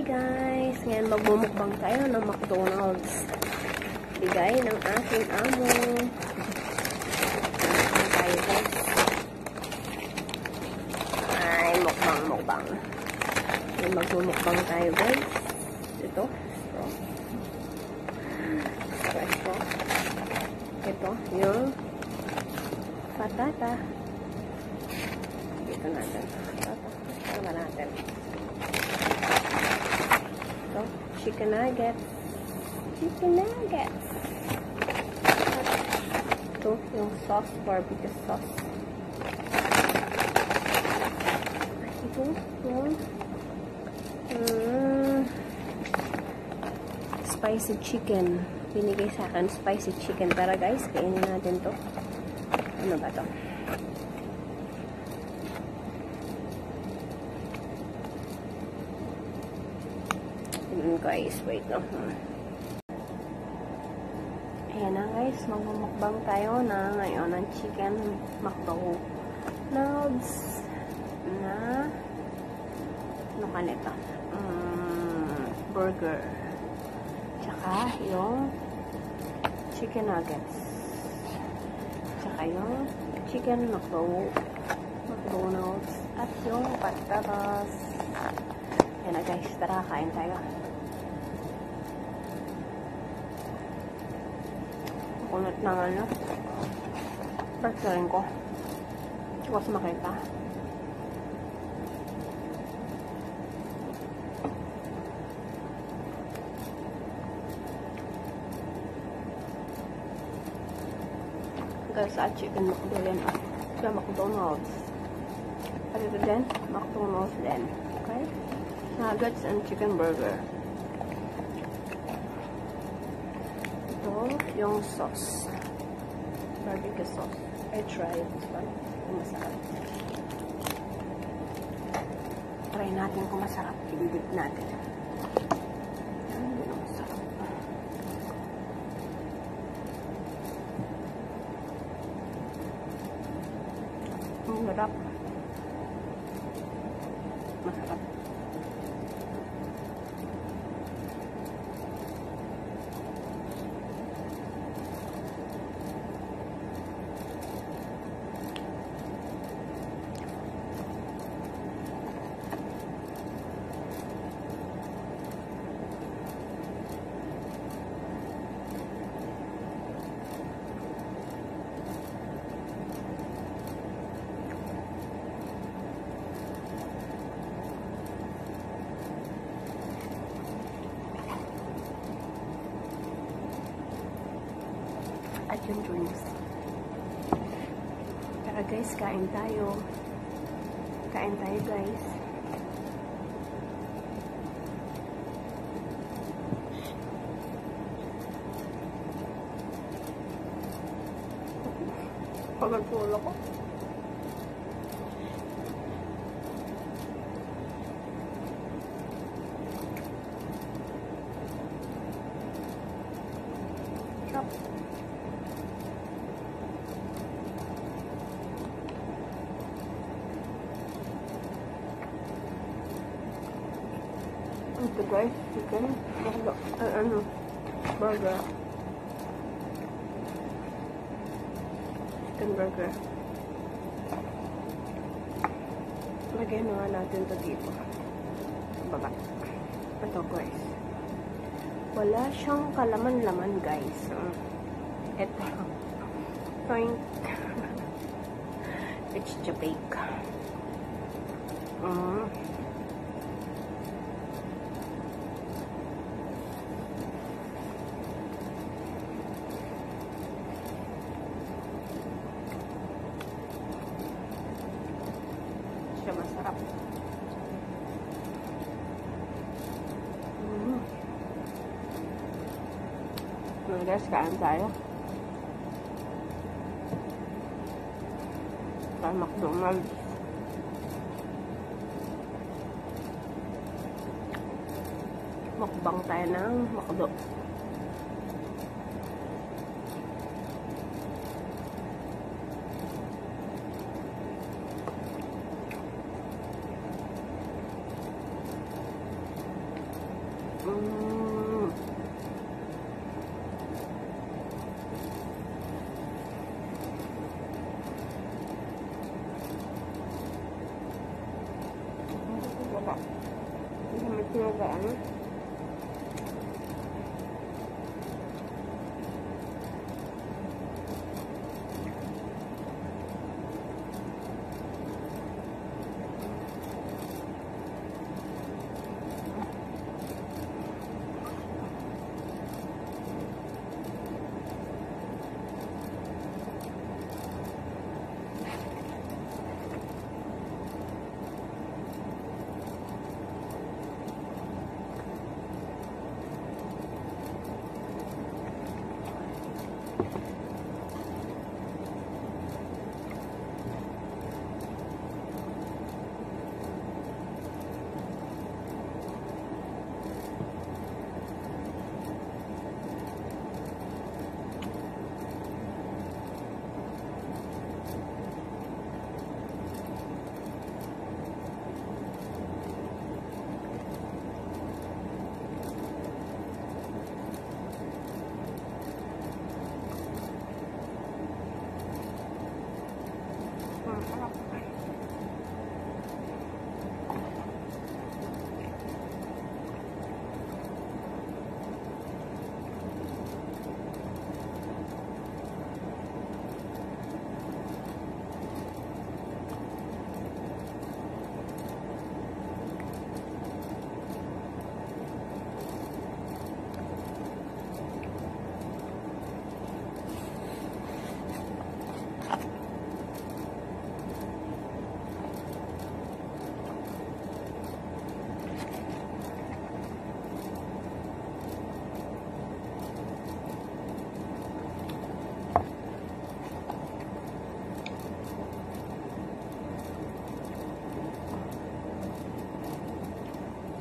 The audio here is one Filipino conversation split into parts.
Hi guys! Ngayon magmumukbang tayo ng McDonald's. Bigay ng aking amo. Mukbang tayo guys. Ay, mukbang. Ngayon magmumukbang tayo guys. Ito. Ito, yung patata. Dito natin. Patata natin. Ito, chicken nuggets. Ito, yung sauce, barbecue sauce. Ito, yung spicy chicken. Binigay sa akin spicy chicken. Tara guys, kainin natin to. Ano ba to? Guys, wait no. Ayan na guys, magmumukbang tayo na ngayon ng chicken McDonald's na ano ka nito? Burger. Tsaka yung chicken nuggets. Tsaka yung chicken McDonald's at yung patatas. Ayan na guys, tara kain tayo. Kunot ng ano. Pagkain ko. Hindi ko kasi makita. Guys, chicken McDonald's. At ito din, McDonald's din. Okay? Nuggets and chicken burger. Ito, yung sauce. Barbecue sauce. I tried this one. Masarap. Try natin kung masarap. Ididip natin. Masarap. Masarap. At yung drinks. Tara guys, kain tayo. Kain tayo guys. Pagkatulo ko. Sarap. Ito guys, chicken, burger. Chicken burger. Lagyan na nga natin ito dito. Baba. Ito guys. Wala siyang kalaman-laman guys. Ito. Toink. It's Jamaica. Siya masarap. Guys, kain tayo. Sa McDonald's. Mukbang tayo ng McDo. bawang.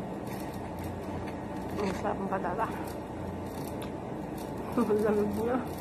Ang sarap ng padala. Lamig niya.